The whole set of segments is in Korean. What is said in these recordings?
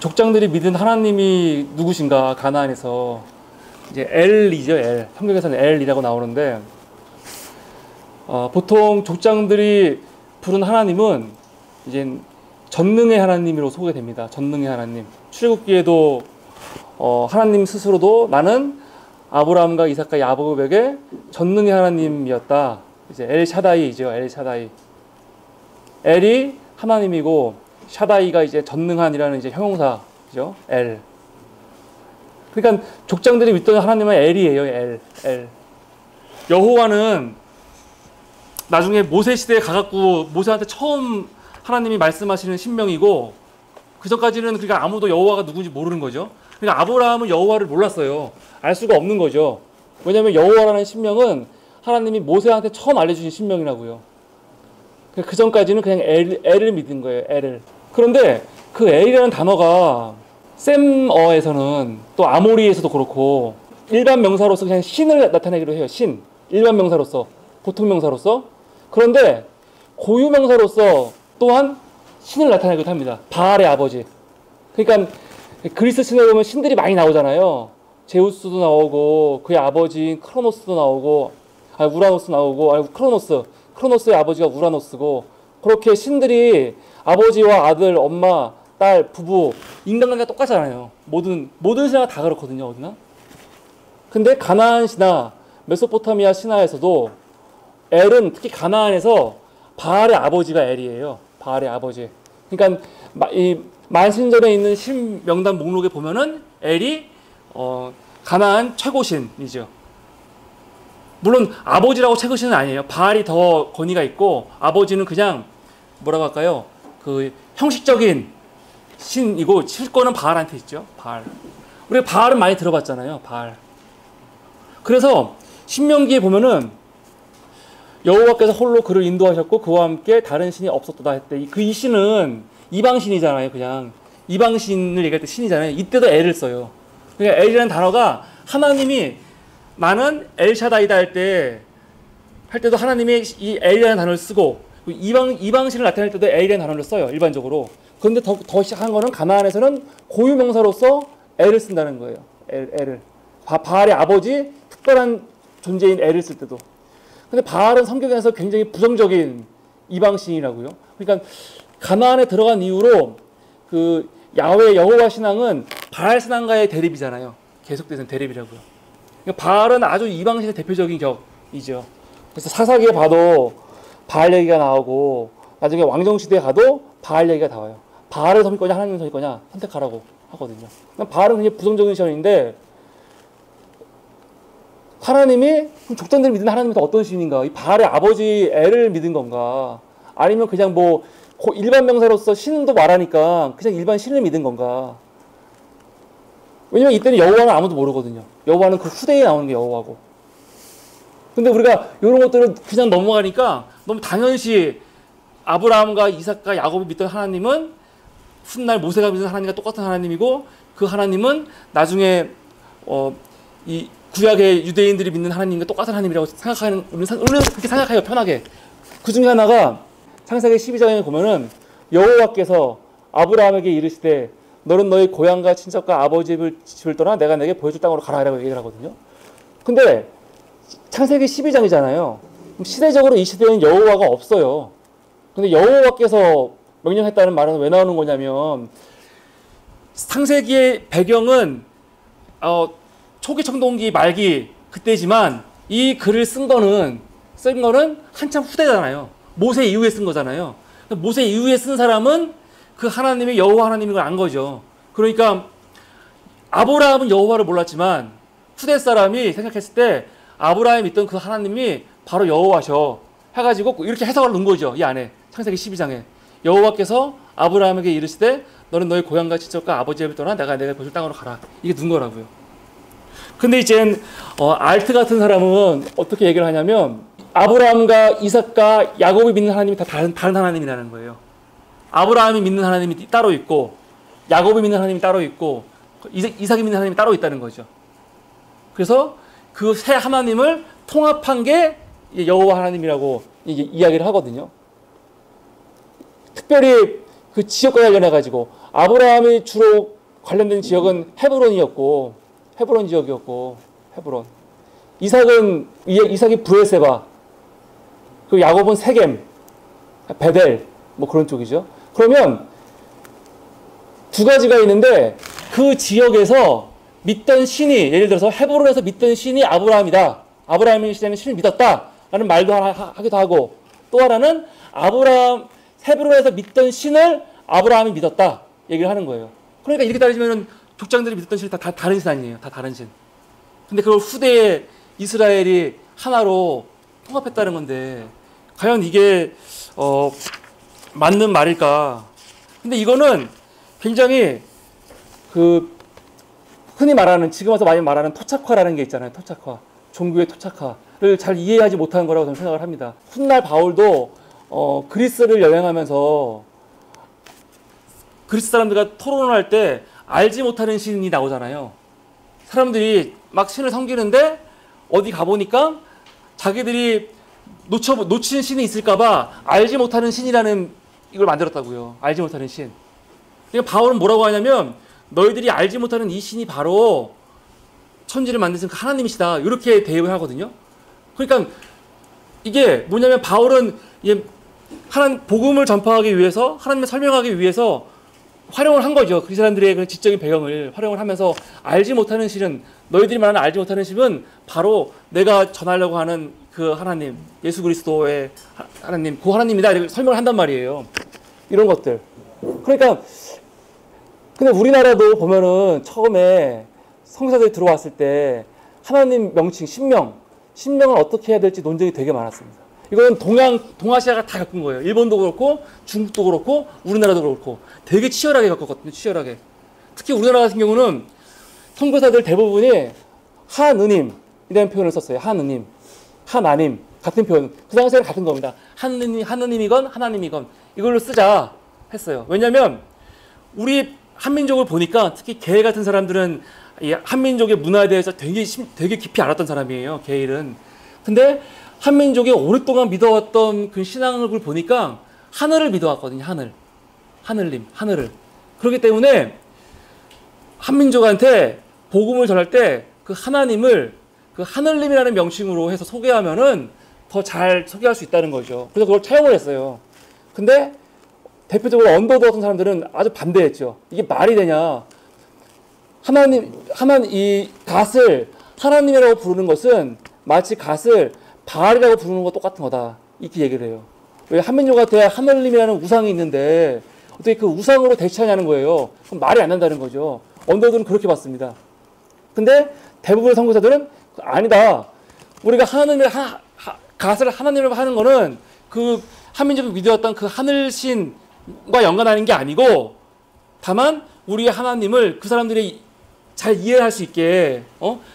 족장들이 믿은 하나님이 누구신가? 가나안에서 이제 엘이죠. 엘. 성경에서는 엘이라고 나오는데 보통 족장들이 부른 하나님은 이제 전능의 하나님으로 소개됩니다. 전능의 하나님. 출애굽기에도 하나님 스스로도 나는 아브라함과 이삭과 야곱에게 전능의 하나님이었다. 이제 엘 샤다이죠. 엘 샤다이. 엘이 하나님이고 샤다이가 이제 전능한이라는 이제 형용사죠. 엘. 그러니까 족장들이 믿던 하나님은 엘이에요. 엘. 여호와는 나중에 모세 시대에 가갖고 모세한테 처음 하나님이 말씀하시는 신명이고 그 전까지는 그러니까 아무도 여호와가 누군지 모르는 거죠. 그러니까 아브라함은 여호와를 몰랐어요. 알 수가 없는 거죠. 왜냐하면 여호와라는 신명은 하나님이 모세한테 처음 알려주신 신명이라고요. 그 전까지는 그냥 엘을 믿은 거예요. 엘을. 그런데 그 엘이라는 단어가 셈어에서는 또 아모리에서도 그렇고 일반 명사로서 그냥 신을 나타내기로 해요. 신. 일반 명사로서. 보통 명사로서. 그런데 고유 명사로서 또한 신을 나타내기도 합니다. 바알의 아버지. 그러니까 그리스 신에 보면 신들이 많이 나오잖아요. 제우스도 나오고 그의 아버지인 크로노스도 나오고 우라노스 나오고 크로노스의 아버지가 우라노스고 그렇게 신들이 아버지와 아들, 엄마, 딸, 부부, 인간관계가 똑같잖아요. 모든 신화가 다 그렇거든요. 어디나. 근데 가나안 신화, 메소포타미아 신화에서도 엘은 특히 가나안에서 바알의 아버지가 엘이에요. 바알의 아버지. 그러니까 이 만신전에 있는 신 명단 목록에 보면은 엘이 가나안 최고신이죠. 물론 아버지라고 최고신은 아니에요. 바알이 더 권위가 있고 아버지는 그냥 뭐라고 할까요? 그 형식적인 신이고 실권은 바알한테 있죠. 바알. 우리가 바알은 많이 들어봤잖아요. 바알. 그래서 신명기에 보면은 여호와께서 홀로 그를 인도하셨고 그와 함께 다른 신이 없었다 했대. 이 신은 이방신이잖아요. 그냥 이방신을 얘기할 때 신이잖아요. 이때도 엘을 써요. 그러니까 엘이라는 단어가 하나님이 나는 엘샤다이다 할 때도 하나님이 이 엘이라는 단어를 쓰고 이방신을 나타낼 때도 엘이라는 단어를 써요. 일반적으로. 그런데 더 시작한 거는 가나안에서는 고유 명사로서 엘을 쓴다는 거예요. 엘을. 바알의 아버지 특별한 존재인 엘을 쓸 때도. 근데 바알은 성경에서 굉장히 부정적인 이방신이라고요. 그러니까 가나안에 들어간 이후로 그 야훼 여호와 신앙은 바알 신앙과의 대립이잖아요. 계속되는 대립이라고요. 그러니까 바알은 아주 이방신의 대표적인 격이죠. 그래서 사사기에 봐도 바알 얘기가 나오고 나중에 왕정 시대에 가도 바알 얘기가 나와요. 바알을 섬길 거냐 하나님을 섬길 거냐 선택하라고 하거든요. 그러니까 바알은 굉장히 부정적인 신앙인데 하나님이 족장들이 믿는 하나님은 어떤 신인가? 이 바알의 아버지 엘을 믿은 건가? 아니면 그냥 뭐 일반 명사로서 신도 말하니까 그냥 일반 신을 믿은 건가? 왜냐면 이때는 여호와는 아무도 모르거든요. 여호와는 그 후대에 나오는 게 여호와고. 근데 우리가 이런 것들을 그냥 넘어가니까 너무 당연시 아브라함과 이삭과 야곱이 믿던 하나님은 훗날 모세가 믿는 하나님과 똑같은 하나님이고 그 하나님은 나중에 이 구약의 유대인들이 믿는 하나님과 똑같은 하나님이라고 생각하는 우리는 그렇게 생각해요. 편하게. 그 중에 하나가 창세기 12장에 보면은 여호와께서 아브라함에게 이르시되 너는 너희 고향과 친척과 아버지 집을 떠나 내가 내게 보여줄 땅으로 가라 라고 얘기를 하거든요. 근데 창세기 12장이잖아요. 시대적으로 이 시대에는 여호와가 없어요. 근데 여호와께서 명령했다는 말은 왜 나오는 거냐면 창세기의 배경은 초기 청동기 말기 그때지만 이 글을 쓴 거는 한참 후대잖아요. 모세 이후에 쓴 거잖아요. 모세 이후에 쓴 사람은 그 하나님이 여호와 하나님인 걸 안 거죠. 그러니까 아브라함은 여호와를 몰랐지만 후대 사람이 생각했을 때 아브라함이 믿던 그 하나님이 바로 여호와셔 해가지고 이렇게 해석을 넣은 거죠. 이 안에 창세기 12장에 여호와께서 아브라함에게 이르시되 너는 너희 고향과 친척과 아버지 집을 떠나 내가 보여줄 땅으로 가라. 이게 넣은 거라고요. 근데 이제 알트 같은 사람은 어떻게 얘기를 하냐면 아브라함과 이삭과 야곱이 믿는 하나님이 다 다른 하나님이라는 거예요. 아브라함이 믿는 하나님이 따로 있고 야곱이 믿는 하나님이 따로 있고 이삭이 믿는 하나님이 따로 있다는 거죠. 그래서 그 세 하나님을 통합한 게 여호와 하나님이라고 이야기를 하거든요. 특별히 그 지역과 관련해 가지고 아브라함이 주로 관련된 지역은 헤브론 지역이었고 헤브론. 이삭이 브에세바, 그리고 야곱은 세겜, 베델, 뭐 그런 쪽이죠. 그러면 두 가지가 있는데 그 지역에서 믿던 신이, 예를 들어서 헤브론에서 믿던 신이 아브라함이다. 아브라함이 시대는 신을 믿었다. 라는 말도 하기도 하고, 또 하나는 헤브론에서 믿던 신을 아브라함이 믿었다. 얘기를 하는 거예요. 그러니까 이렇게 따지면 족장들이 믿었던 신이 다 다른 신 아니에요. 다 다른 신. 근데 그걸 후대에 이스라엘이 하나로 통합했다는 건데, 과연 이게, 맞는 말일까? 근데 이거는 굉장히 흔히 말하는, 지금 와서 많이 말하는 토착화라는 게 있잖아요. 토착화. 종교의 토착화를 잘 이해하지 못한 거라고 저는 생각을 합니다. 훗날 바울도 그리스를 여행하면서 그리스 사람들과 토론을 할 때 알지 못하는 신이 나오잖아요. 사람들이 막 신을 섬기는데 어디 가보니까 자기들이 놓친 신이 있을까봐 알지 못하는 신이라는 이걸 만들었다고요. 알지 못하는 신. 그러니까 바울은 뭐라고 하냐면 너희들이 알지 못하는 이 신이 바로 천지를 만드신 하나님이시다. 이렇게 대입을 하거든요. 그러니까 이게 뭐냐면 바울은 복음을 전파하기 위해서, 하나님을 설명하기 위해서 활용을 한 거죠. 그 사람들의 그런 지적인 배경을 활용을 하면서 알지 못하는 신은, 너희들이 말하는 알지 못하는 신은 바로 내가 전하려고 하는 그 하나님, 예수 그리스도의 하나님, 그 하나님이다. 이렇게 설명을 한단 말이에요. 이런 것들. 그러니까 근데 우리나라도 보면은 처음에 성사들이 들어왔을 때 하나님 명칭, 신명을 어떻게 해야 될지 논쟁이 되게 많았습니다. 이건 동아시아가 다 겪은 거예요. 일본도 그렇고 중국도 그렇고 우리나라도 그렇고 되게 치열하게 겪었거든요. 치열하게. 특히 우리나라 같은 경우는 선교사들 대부분이 하느님이라는 표현을 썼어요. 하느님, 하나님 같은 표현. 그 당시에는 같은 겁니다. 하느님이건 하나님이건 이걸로 쓰자 했어요. 왜냐하면 우리 한민족을 보니까 특히 게일 같은 사람들은 이 한민족의 문화에 대해서 되게 깊이 알았던 사람이에요. 게일은. 근데 한민족이 오랫동안 믿어왔던 그 신앙을 보니까 하늘을 믿어왔거든요. 하늘을. 그렇기 때문에 한민족한테 복음을 전할 때 그 하나님을 그 하늘님이라는 명칭으로 해서 소개하면은 더 잘 소개할 수 있다는 거죠. 그래서 그걸 차용을 했어요. 근데 대표적으로 언더도 같은 사람들은 아주 반대했죠. 이게 말이 되냐? 이 갓을 하나님이라고 부르는 것은 마치 갓을 바알이라고 부르는 거 똑같은 거다. 이렇게 얘기를 해요. 왜 한민족한테 하늘님이라는 우상이 있는데 어떻게 그 우상으로 대체하냐는 거예요. 그럼 말이 안 난다는 거죠. 언더들은 그렇게 봤습니다. 근데 대부분의 선교사들은 아니다. 우리가 갓을 하나님으로 하는 거는 그 한민족이 믿어왔던 그 하늘신과 연관하는 게 아니고 다만 우리의 하나님을 그 사람들이 잘 이해할 수 있게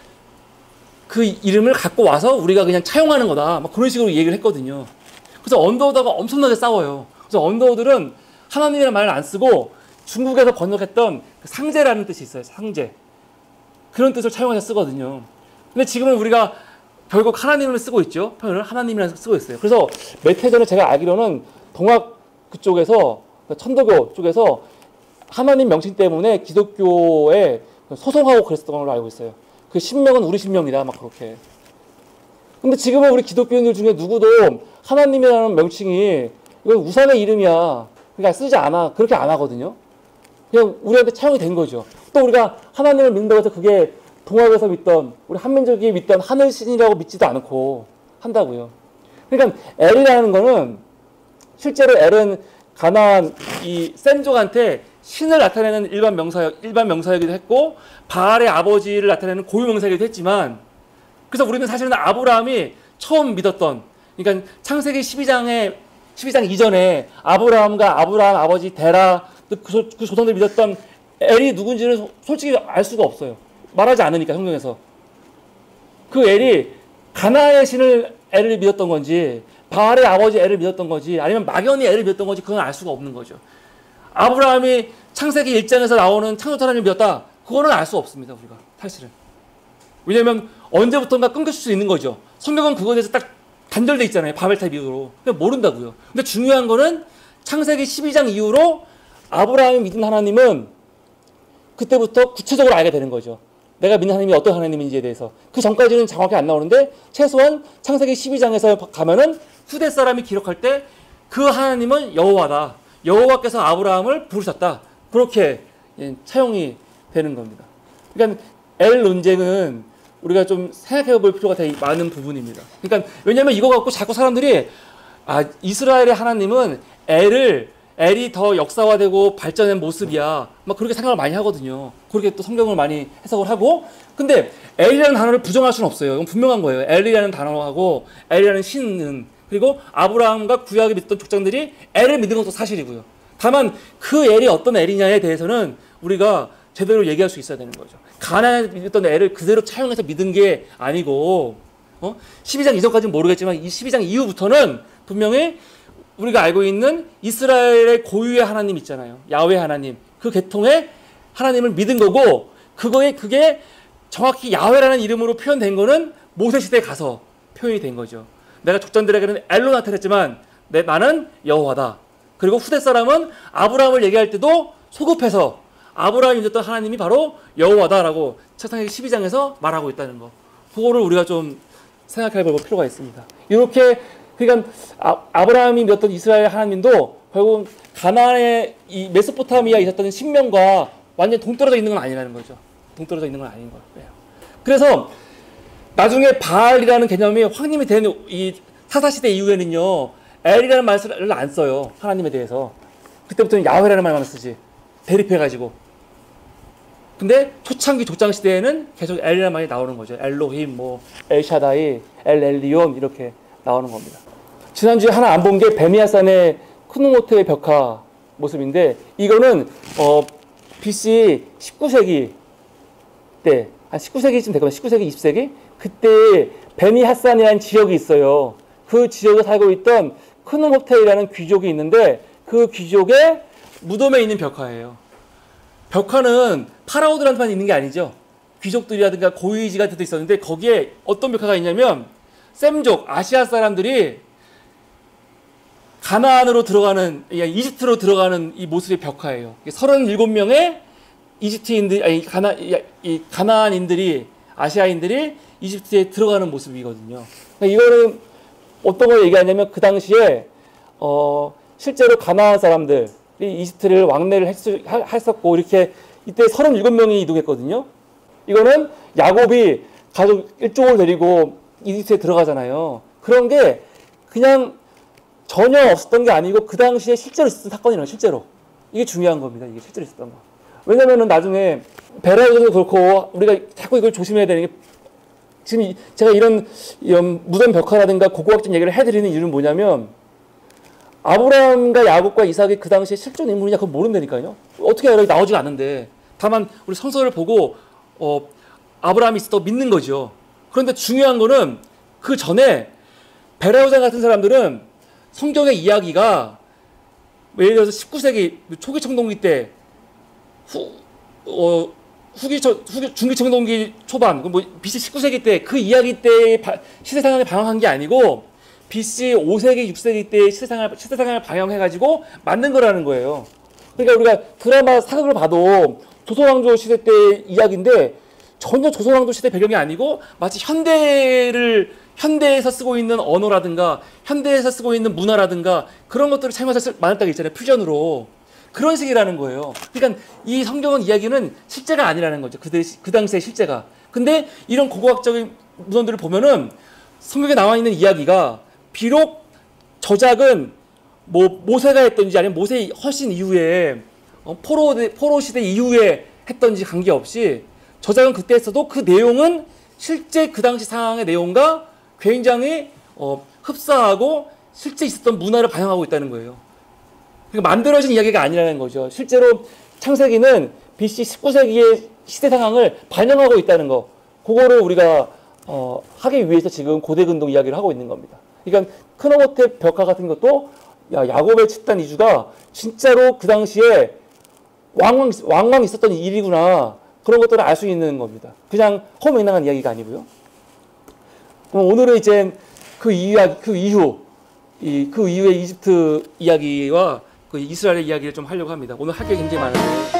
그 이름을 갖고 와서 우리가 그냥 차용하는 거다. 막 그런 식으로 얘기를 했거든요. 그래서 언더우드가 엄청나게 싸워요. 그래서 언더우드는 하나님이라는 말을 안 쓰고 중국에서 번역했던 그 상제라는 뜻이 있어요. 상제. 그런 뜻을 차용해서 쓰거든요. 근데 지금은 우리가 결국 하나님을 쓰고 있죠. 표현을 하나님이라고 쓰고 있어요. 그래서 몇 해 전에 제가 알기로는 동학 그쪽에서, 천도교 쪽에서 하나님 명칭 때문에 기독교에 소송하고 그랬었던 걸로 알고 있어요. 그 신명은 우리 신명이다. 막 그렇게. 근데 지금은 우리 기독교인들 중에 누구도 하나님이라는 명칭이 이건 우상의 이름이야. 그러니까 쓰지 않아. 그렇게 안 하거든요. 그냥 우리한테 차용이 된 거죠. 또 우리가 하나님을 믿는다고 해서 그게 동학에서 믿던, 우리 한민족이 믿던 하늘신이라고 믿지도 않고 한다고요. 그러니까 엘이라는 거는 실제로 엘은 가나안 이 셈족한테 신을 나타내는 일반 명사이기도 했고 바알의 아버지를 나타내는 고유 명사이기도 했지만, 그래서 우리는 사실은 아브라함이 처음 믿었던, 그러니까 창세기 12장 이전에 아브라함과 아브라함 아버지 데라 그 조상들 믿었던 엘이 누군지는 솔직히 알 수가 없어요. 말하지 않으니까 성경에서. 그 엘이 가나안의 신을 엘을 믿었던 건지 바알의 아버지 엘을 믿었던 건지 아니면 막연히 엘을 믿었던 건지 그건 알 수가 없는 거죠. 아브라함이 창세기 1장에서 나오는 창조주 하나님을 믿었다. 그거는 알 수 없습니다. 우리가 사실은. 왜냐하면 언제부턴가 끊겼을 수 있는 거죠. 성경은 그거에 대해서 딱 단절돼 있잖아요. 바벨탑 이후로. 그냥 모른다고요. 근데 중요한 거는 창세기 12장 이후로 아브라함이 믿은 하나님은 그때부터 구체적으로 알게 되는 거죠. 내가 믿는 하나님이 어떤 하나님인지에 대해서. 그 전까지는 정확히 안 나오는데 최소한 창세기 12장에서 가면은 후대 사람이 기록할 때 그 하나님은 여호와다. 여호와께서 아브라함을 부르셨다. 그렇게 차용이 되는 겁니다. 그러니까 엘 논쟁은 우리가 좀 생각해 볼 필요가 되게 많은 부분입니다. 그러니까 왜냐하면 이거 갖고 자꾸 사람들이 이스라엘의 하나님은 엘이 더 역사화되고 발전한 모습이야. 막 그렇게 생각을 많이 하거든요. 그렇게 또 성경을 많이 해석을 하고. 근데 엘이라는 단어를 부정할 수는 없어요. 이건 분명한 거예요. 엘이라는 단어하고 엘이라는 신은, 그리고 아브라함과 구약에 믿던 족장들이 엘을 믿는 것도 사실이고요. 다만 그 엘이 어떤 엘이냐에 대해서는 우리가 제대로 얘기할 수 있어야 되는 거죠. 가나안에 믿던 엘을 그대로 차용해서 믿은 게 아니고 12장 이전까지는 모르겠지만 이 12장 이후부터는 분명히 우리가 알고 있는 이스라엘의 고유의 하나님 있잖아요. 야훼 하나님. 그 계통의 하나님을 믿은 거고, 그게 정확히 야훼라는 이름으로 표현된 거는 모세 시대에 가서 표현이 된 거죠. 내가 족장들에게는 엘로 나타냈지만 나는 여호와다. 그리고 후대 사람은 아브라함을 얘기할 때도 소급해서 아브라함이 믿었던 하나님이 바로 여호와다라고 창세기 12장에서 말하고 있다는 거. 그거를 우리가 좀 생각해 볼 필요가 있습니다. 이렇게 그러니까 아브라함이 믿었던 이스라엘 하나님도 결국 가나안의 이 메소포타미아에 있었던 신명과 완전 동떨어져 있는 건 아니라는 거죠. 동떨어져 있는 건 아닌 거예요. 그래서 나중에 바알이라는 개념이 확립이 된 이 사사시대 이후에는요, 엘이라는 말을 안 써요. 하나님에 대해서. 그때부터는 야훼라는 말만 쓰지. 대립해가지고. 근데 초창기 족장 시대에는 계속 엘이라는 말이 나오는 거죠. 엘로힘, 엘샤다이, 엘리온 이렇게 나오는 겁니다. 지난주에 하나 안 본 게 베미야산의 크누모트의 벽화 모습인데, 이거는 BC 19세기 때, 한 19세기쯤 됐거든요. 19세기, 20세기? 그때 베미하산이라는 지역이 있어요. 그 지역에 살고 있던 크누모테이라는 귀족이 있는데, 그 귀족의 무덤에 있는 벽화예요. 벽화는 파라오들한테만 있는 게 아니죠. 귀족들이라든가 고위직한테도 있었는데, 거기에 어떤 벽화가 있냐면 셈족, 아시아 사람들이 가나안으로 들어가는, 이집트로 들어가는 이 모습의 벽화예요. 37명의 이집트인들, 가나안인들이, 아시아인들이 이집트에 들어가는 모습이거든요. 이거는 어떤 걸 얘기하냐면, 그 당시에 실제로 가나안 사람들이 이집트를 왕래를 했었고, 이렇게 이때 37명이 이동했거든요. 이거는 야곱이 가족 일족을 데리고 이집트에 들어가잖아요. 그런 게 그냥 전혀 없었던 게 아니고 그 당시에 실제로 있었던 사건이라는, 실제로. 이게 중요한 겁니다. 이게 실제로 있었던 거. 왜냐면은 나중에 베라에서도 그렇고 우리가 자꾸 이걸 조심해야 되는 게, 지금 제가 이런 무덤 벽화라든가 고고학적 얘기를 해드리는 이유는 뭐냐면, 아브라함과 야곱과 이삭이 그 당시에 실존 인물이냐 그건 모른다니까요. 어떻게 알아요? 나오지가 않는데. 다만 우리 성서를 보고 아브라함이 있었다고 믿는 거죠. 그런데 중요한 거는 그 전에 베라우장 같은 사람들은 성경의 이야기가 예를 들어서 19세기 초기 청동기 때 중기 청동기 초반, BC 19세기 때 그 이야기 때의 시대 상황에 반영한 게 아니고 BC 5세기, 6세기 때의 시대 상황을 반영해가지고 만든 거라는 거예요. 그러니까 우리가 드라마 사극을 봐도 조선왕조 시대 때 이야기인데 전혀 조선왕조 시대 배경이 아니고 마치 현대에서 쓰고 있는 언어라든가 현대에서 쓰고 있는 문화라든가 그런 것들을 차용해서 만들었다고 있잖아요. 퓨전으로. 그런 식이라는 거예요. 그러니까 이 성경은 이야기는 실제가 아니라는 거죠. 그 당시의 실제가. 근데 이런 고고학적인 문헌들을 보면은 성경에 나와 있는 이야기가 비록 저작은 모세가 했던지 아니면 모세 훨씬 이후에 포로 시대 이후에 했던지 관계없이 저작은 그때 했어도 그 내용은 실제 그 당시 상황의 내용과 굉장히 흡사하고 실제 있었던 문화를 반영하고 있다는 거예요. 그러니까 만들어진 이야기가 아니라는 거죠. 실제로 창세기는 BC 19세기의 시대 상황을 반영하고 있다는 거. 그거를 우리가 하기 위해서 지금 고대근동 이야기를 하고 있는 겁니다. 그러니까 크노모테 벽화 같은 것도 야곱의 집단 이주가 진짜로 그 당시에 왕왕 있었던 일이구나. 그런 것들을 알 수 있는 겁니다. 그냥 허무맹랑한 이야기가 아니고요. 그럼 오늘은 이제 그 이후의 이집트 이야기와 그 이스라엘 이야기를 좀 하려고 합니다. 오늘 할 게 굉장히 많은데